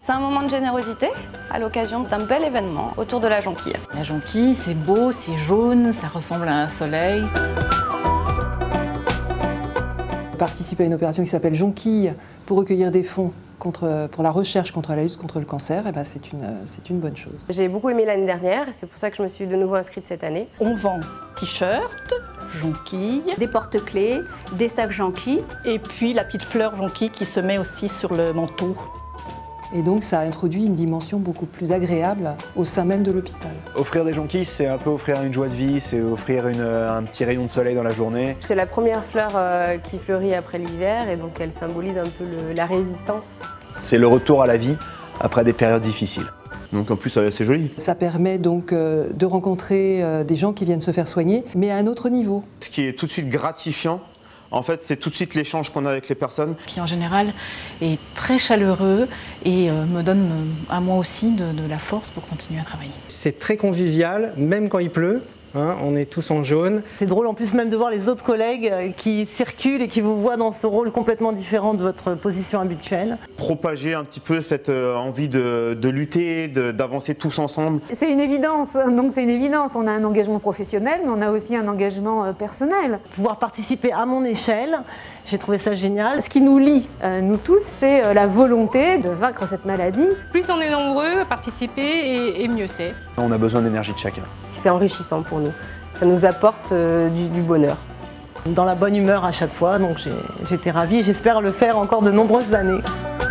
C'est un moment de générosité à l'occasion d'un bel événement autour de la jonquille. La jonquille, c'est beau, c'est jaune, ça ressemble à un soleil. Participer à une opération qui s'appelle Jonquille pour recueillir des fonds pour la recherche contre la lutte contre le cancer, eh ben c'est une bonne chose. J'ai beaucoup aimé l'année dernière, c'est pour ça que je me suis de nouveau inscrite cette année. On vend t-shirts, jonquilles, des porte-clés, des sacs jonquilles. Et puis la petite fleur jonquille qui se met aussi sur le manteau. Et donc ça introduit une dimension beaucoup plus agréable au sein même de l'hôpital. Offrir des jonquilles, c'est un peu offrir une joie de vie, c'est offrir un petit rayon de soleil dans la journée. C'est la première fleur qui fleurit après l'hiver et donc elle symbolise un peu la résistance. C'est le retour à la vie après des périodes difficiles. Donc en plus, c'est joli. Ça permet donc de rencontrer des gens qui viennent se faire soigner, mais à un autre niveau. Ce qui est tout de suite gratifiant, en fait, c'est tout de suite l'échange qu'on a avec les personnes. Qui en général est très chaleureux et me donne à moi aussi de la force pour continuer à travailler. C'est très convivial, même quand il pleut. On est tous en jaune. C'est drôle en plus même de voir les autres collègues qui circulent et qui vous voient dans ce rôle complètement différent de votre position habituelle. Propager un petit peu cette envie de lutter, d'avancer tous ensemble. C'est une évidence, donc c'est une évidence. On a un engagement professionnel, mais on a aussi un engagement personnel. Pouvoir participer à mon échelle, j'ai trouvé ça génial. Ce qui nous lie, nous tous, c'est la volonté de vaincre cette maladie. Plus on est nombreux à participer et mieux c'est. On a besoin d'énergie de chacun. C'est enrichissant pour nous, ça nous apporte du bonheur. Dans la bonne humeur à chaque fois, donc j'étais ravie et j'espère le faire encore de nombreuses années.